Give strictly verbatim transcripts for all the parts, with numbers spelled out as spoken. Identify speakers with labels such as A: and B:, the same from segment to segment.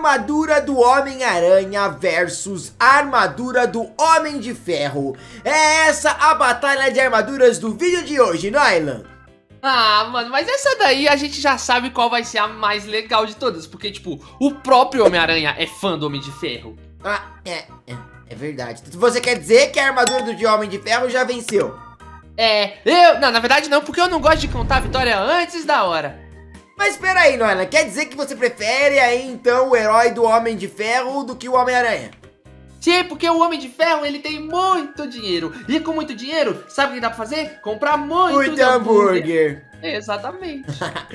A: armadura do Homem-Aranha versus armadura do Homem de Ferro. É essa a batalha de armaduras do vídeo de hoje, Nylan.
B: Ah, mano, mas essa daí a gente já sabe qual vai ser a mais legal de todas. Porque, tipo, o próprio Homem-Aranha é fã do Homem de Ferro.
A: Ah, é, é, é verdade. Você quer dizer que a armadura do Homem de Ferro já venceu?
B: É, eu... Não, na verdade não, porque eu não gosto de contar a vitória antes da hora.
A: Mas espera aí, Nylan, quer dizer que você prefere aí, então, o herói do Homem de Ferro do que o Homem-Aranha?
B: Sim, porque o Homem de Ferro, ele tem muito dinheiro. E com muito dinheiro, sabe o que dá pra fazer? Comprar muito,
A: Muito hambúrguer.
B: hambúrguer. Exatamente.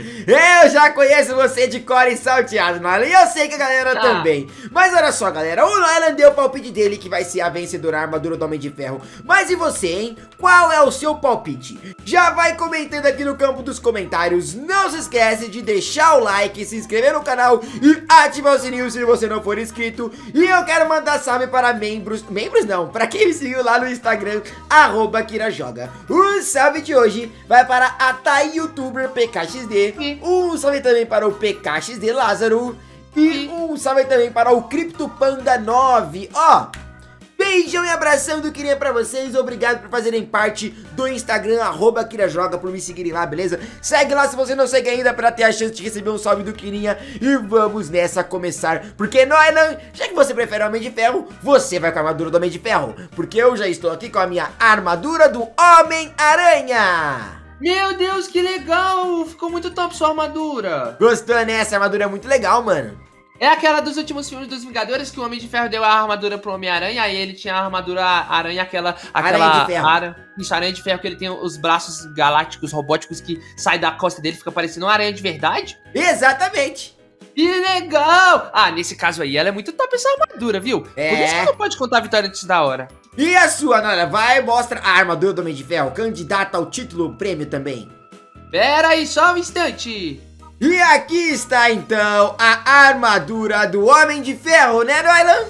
A: Eu já conheço você de cor e salteado, Nylan, e eu sei que a galera
B: Ah.
A: também. Mas olha só, galera, o Nylan deu o palpite dele que vai ser a vencedora armadura do Homem de Ferro. Mas e você, hein? Qual é o seu palpite? Já vai comentando aqui no campo dos comentários. Não se esquece de deixar o like, se inscrever no canal e ativar o sininho se você não for inscrito. E eu quero mandar salve para membros, membros não, para quem me seguiu lá no Instagram, arroba KiraJoga. O salve de hoje vai para a Thay YouTuber P K X D, um salve também para o P K X D Lázaro e um salve também para o CryptoPanda nove. Ó, beijão e abração do Kirinha pra vocês, obrigado por fazerem parte do Instagram, arroba KiraJoga, por me seguirem lá, beleza? Segue lá se você não segue ainda pra ter a chance de receber um salve do Kirinha. E vamos nessa começar, porque Nylan, já que você prefere o Homem de Ferro, você vai com a armadura do Homem de Ferro, porque eu já estou aqui com a minha armadura do Homem-Aranha.
B: Meu Deus, que legal! Ficou muito top sua armadura.
A: Gostou, né? Essa armadura é muito legal, mano.
B: É aquela dos últimos filmes dos Vingadores que o Homem de Ferro deu a armadura pro Homem-Aranha, aí ele tinha a armadura aranha, aquela... aquela
A: Aranha de ferro.
B: Ara, isso, aranha de ferro, que ele tem os braços galácticos, robóticos, que sai da costa dele, fica parecendo uma aranha de verdade.
A: Exatamente.
B: Que legal! Ah, nesse caso aí, ela é muito top essa armadura, viu?
A: É.
B: Por isso que não pode contar a vitória antes da hora.
A: E a sua, Nylan? Vai, mostra a armadura do Homem de Ferro, candidata ao título prêmio também.
B: Pera aí, só um instante.
A: E aqui está então a armadura do Homem de Ferro, né, Nylan?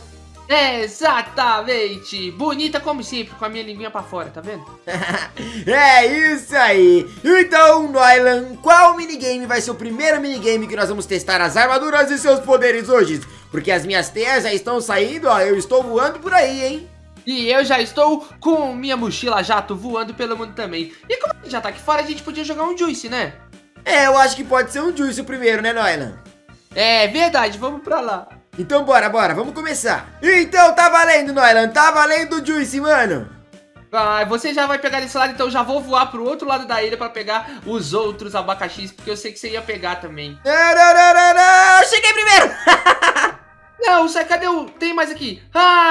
B: Exatamente! Bonita como sempre, com a minha linguinha pra fora, tá vendo?
A: É isso aí! Então, Nylan, qual minigame vai ser o primeiro minigame que nós vamos testar as armaduras e seus poderes hoje? Porque as minhas teias já estão saindo, ó, eu estou voando por aí, hein?
B: E eu já estou com minha mochila jato voando pelo mundo também. E como a gente já tá aqui fora, a gente podia jogar um Juice, né?
A: É, eu acho que pode ser um Juice o primeiro, né, Nylan?
B: É verdade, vamos pra lá.
A: Então bora, bora, vamos começar. Então tá valendo, Nylan, tá valendo o Juice, mano.
B: Ah, você já vai pegar desse lado, então eu já vou voar pro outro lado da ilha pra pegar os outros abacaxis, porque eu sei que você ia pegar também.
A: Não, não, não, não, não. Cheguei primeiro.
B: Não, sai, cadê o... Tem mais aqui.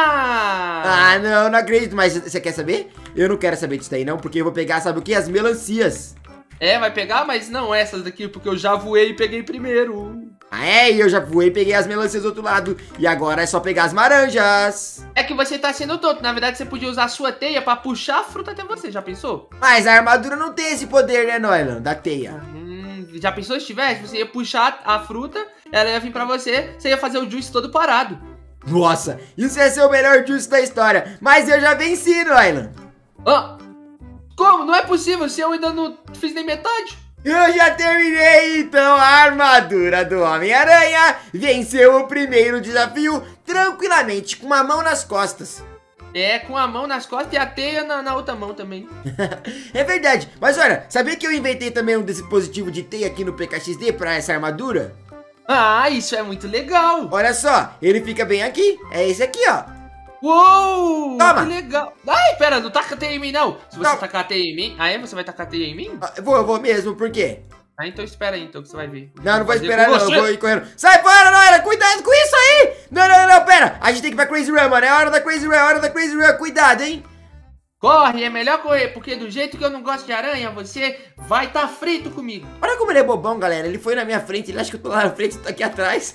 B: Ah!
A: Ah, não, não acredito, mas você quer saber? Eu não quero saber disso daí não, porque eu vou pegar, sabe o que? As melancias.
B: É, vai pegar, mas não essas daqui, porque eu já voei e peguei primeiro.
A: Ah, é, e eu já voei e peguei as melancias do outro lado. E agora é só pegar as laranjas.
B: É que você tá sendo tonto. Na verdade, você podia usar a sua teia pra puxar a fruta até você. Já pensou?
A: Mas a armadura não tem esse poder, né, Nylan? Da teia.
B: Hum, já pensou se tivesse? Você ia puxar a fruta, ela ia vir pra você, você ia fazer o juice todo parado.
A: Nossa, isso ia ser o melhor juice da história. Mas eu já venci, Nylan.
B: Ah, como? Não é possível, se eu ainda não fiz nem metade.
A: Eu já terminei, então a armadura do Homem-Aranha venceu o primeiro desafio tranquilamente, com uma mão nas costas.
B: É, com a mão nas costas e a teia na, na outra mão também.
A: É verdade, mas olha, sabia que eu inventei também um dispositivo de teia aqui no P K X D pra essa armadura?
B: Ah, isso é muito legal.
A: Olha só, ele fica bem aqui, é esse aqui, ó.
B: Uou,
A: Toma.
B: que legal. Ai, pera, não taca a teia em mim, não. Se você
A: Não.
B: tacar a teia em mim, aí você vai tacar a teia em mim?
A: Ah, eu vou, eu vou mesmo, por quê?
B: Ah, então espera aí, então, que você vai ver.
A: Não, não vou
B: fazer
A: esperar
B: com
A: não,
B: você.
A: eu vou ir correndo. Sai fora, Nylan, cuidado com isso aí! Não, não, não, não, pera, a gente tem que ir pra Crazy Run, mano, é hora da Crazy Run, é hora da Crazy Run, cuidado, hein?
B: Corre, é melhor correr, porque do jeito que eu não gosto de aranha, você vai estar frito comigo.
A: Olha como ele é bobão, galera, ele foi na minha frente, ele acha que eu tô lá na frente, eu tô aqui atrás.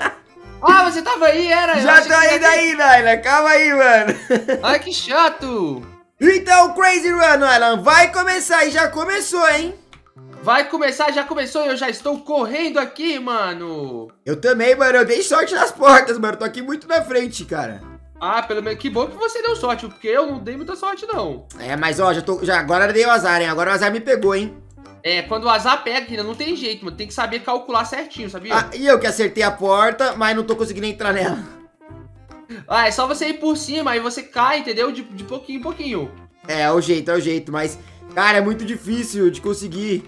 B: Ah, você tava aí, era? Eu
A: Já
B: achei
A: tô
B: que você
A: indo
B: ia-
A: aí, Nylan, calma aí, mano.
B: Ai, que chato.
A: Então, Crazy Run, Nylan, vai começar e já começou, hein?
B: Vai começar, já começou e eu já estou correndo aqui, mano.
A: Eu também, mano, eu dei sorte nas portas, mano, tô aqui muito na frente, cara.
B: Ah, pelo menos que bom que você deu sorte, porque eu não dei muita sorte, não.
A: É, mas ó, já tô, já, agora deu azar, hein, agora o azar me pegou, hein.
B: É, quando o azar pega, ainda não tem jeito, mano. Tem que saber calcular certinho, sabia?
A: Ah, e eu que acertei a porta, mas não tô conseguindo entrar nela.
B: Ah, é só você ir por cima, aí você cai, entendeu? De, de pouquinho em pouquinho.
A: É, é o jeito, é o jeito, mas, cara, é muito difícil de conseguir.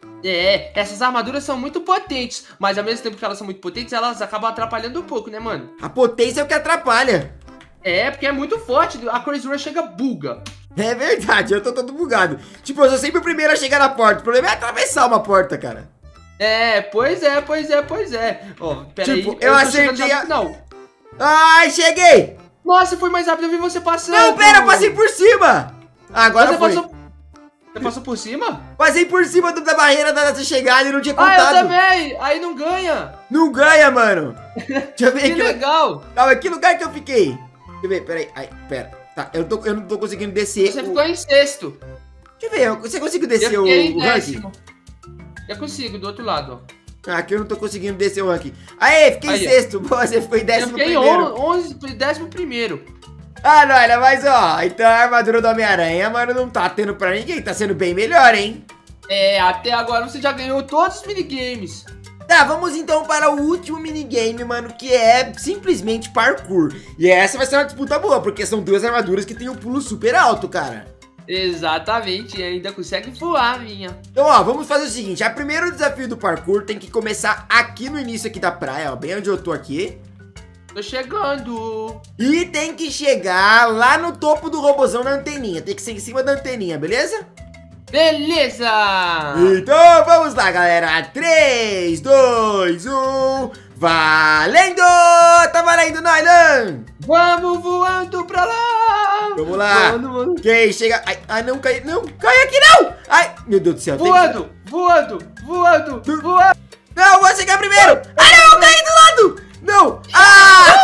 B: É, essas armaduras são muito potentes, mas ao mesmo tempo que elas são muito potentes, elas acabam atrapalhando um pouco, né, mano?
A: A potência é o que atrapalha.
B: É, porque é muito forte, a Crazy Rush chega buga.
A: É verdade, eu tô todo bugado. Tipo, eu sou sempre o primeiro a chegar na porta. O problema é atravessar uma porta, cara.
B: É, pois é, pois é, pois é. Ó, pera
A: Tipo,
B: aí,
A: eu
B: tô
A: acertei
B: chegando já
A: a-
B: no final.
A: Ai, cheguei!
B: Nossa, foi mais rápido, eu vi você passando.
A: Não, pera, eu passei por cima! Ah, agora
B: Você
A: foi.
B: passou... Você passou por cima?
A: Passei por cima do- da barreira da nossa chegada e não tinha
B: Ah,
A: contado.
B: eu também! Aí não ganha!
A: Não ganha, mano. Deixa eu ver
B: Que
A: aqui.
B: legal!
A: Calma, que lugar que eu fiquei? Deixa eu ver, peraí. Ai, pera. Tá, eu, tô, eu não tô conseguindo descer.
B: Você
A: o-
B: ficou em sexto.
A: Deixa eu ver, você conseguiu descer
B: Eu
A: o,
B: fiquei em
A: o ranking?
B: décimo. Eu consigo, do outro lado, ó.
A: Ah, aqui eu não tô conseguindo descer o ranking. Aê, fiquei
B: Aí,
A: em
B: ó.
A: sexto. Pô, você foi em
B: Eu
A: décimo
B: fiquei em
A: primeiro.
B: onze, décimo primeiro.
A: Ah, não, olha, mas ó, então a armadura do Homem-Aranha, mano, não tá tendo pra ninguém. Tá sendo bem melhor, hein?
B: É, até agora você já ganhou todos os minigames.
A: Tá, vamos então para o último minigame, mano, que é simplesmente parkour. E essa vai ser uma disputa boa, porque são duas armaduras que tem um pulo super alto, cara.
B: Exatamente, e ainda consegue voar, minha.
A: Então, ó, vamos fazer o seguinte, o primeiro desafio do parkour tem que começar aqui no início aqui da praia, ó, bem onde eu tô aqui.
B: Tô chegando.
A: E tem que chegar lá no topo do robozão na anteninha, tem que ser em cima da anteninha, beleza?
B: Beleza!
A: Então vamos lá, galera. três, dois, um. Valendo! Tá valendo, Nylan!
B: Vamos voando pra lá!
A: Vamos lá.
B: Voando, voando.
A: Quem chega... Ai, ai, não cai... Não, cai aqui não! Ai, meu Deus do céu. tem que-
B: Voando, voando, voando, voando.
A: Não, vou chegar primeiro! Ah, não, caí do lado! Não! Ah!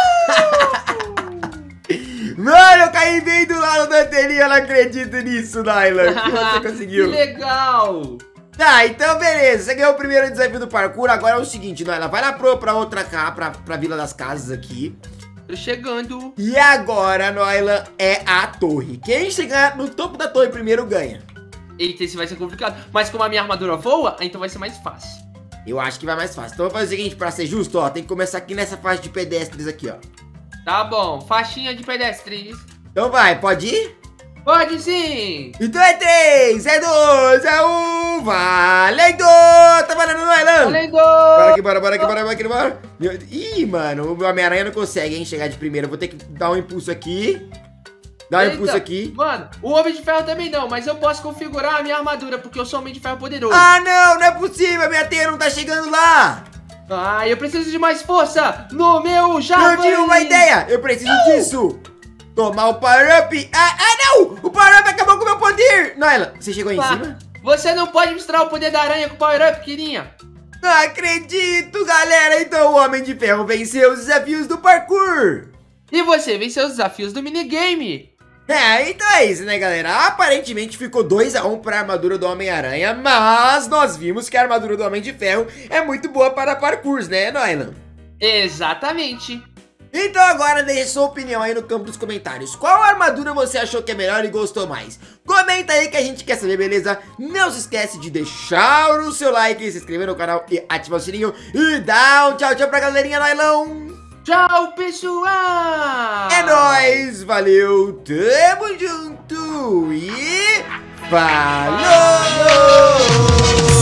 A: Mano, eu caí bem do lado da anteninha, eu não acredito nisso, Nylan. Que você conseguiu.
B: Que legal!
A: Tá, então beleza, você ganhou o primeiro desafio do parkour. Agora é o seguinte, Nylan, vai lá pro, pra outra cá, pra, pra Vila das Casas aqui.
B: Tô chegando.
A: E agora, Nylan, é a torre. Quem chegar no topo da torre primeiro ganha.
B: Eita, esse vai ser complicado. Mas como a minha armadura voa, então vai ser mais fácil.
A: Eu acho que vai mais fácil. Então vou fazer o seguinte, pra ser justo, ó, tem que começar aqui nessa faixa de pedestres aqui, ó.
B: Tá bom, faixinha de pedestres.
A: Então vai, pode ir?
B: Pode sim!
A: Então é três, é dois, é um, valendo! Tá valendo, Nylan?
B: Valendo!
A: Bora aqui, bora, bora aqui, bora, bora aqui, bora. Meu- Ih, mano, o Homem-Aranha não consegue, hein, chegar de primeira. Eu vou ter que dar um impulso aqui. Dar um
B: Eita,
A: impulso aqui.
B: Mano, o Homem de Ferro também não, mas eu posso configurar a minha armadura, porque eu sou Homem de Ferro poderoso.
A: Ah, não, não é possível, minha teia não tá chegando lá.
B: Ah, eu preciso de mais força no meu Javali.
A: Eu tive uma ideia, eu preciso disso. Tomar o power-up. Ah, ah, não, o power-up acabou com o meu poder. Nylan, você chegou aí em
B: Ah,
A: cima?
B: Você não pode misturar o poder da aranha com o Power Up, queridinha.
A: Não acredito, galera. Então o Homem de Ferro venceu os desafios do parkour.
B: E você venceu os desafios do minigame.
A: É, então é isso, né, galera? Aparentemente ficou dois a um para a armadura do Homem-Aranha, mas nós vimos que a armadura do Homem de Ferro é muito boa para parkours, né, Nylan?
B: Exatamente.
A: Então agora deixe sua opinião aí no campo dos comentários. Qual armadura você achou que é melhor e gostou mais? Comenta aí que a gente quer saber, beleza? Não se esquece de deixar o seu like, se inscrever no canal e ativar o sininho. E dá um tchau, tchau pra galerinha, Nylon.
B: Tchau, pessoal!
A: É nóis, valeu, tamo junto e falou!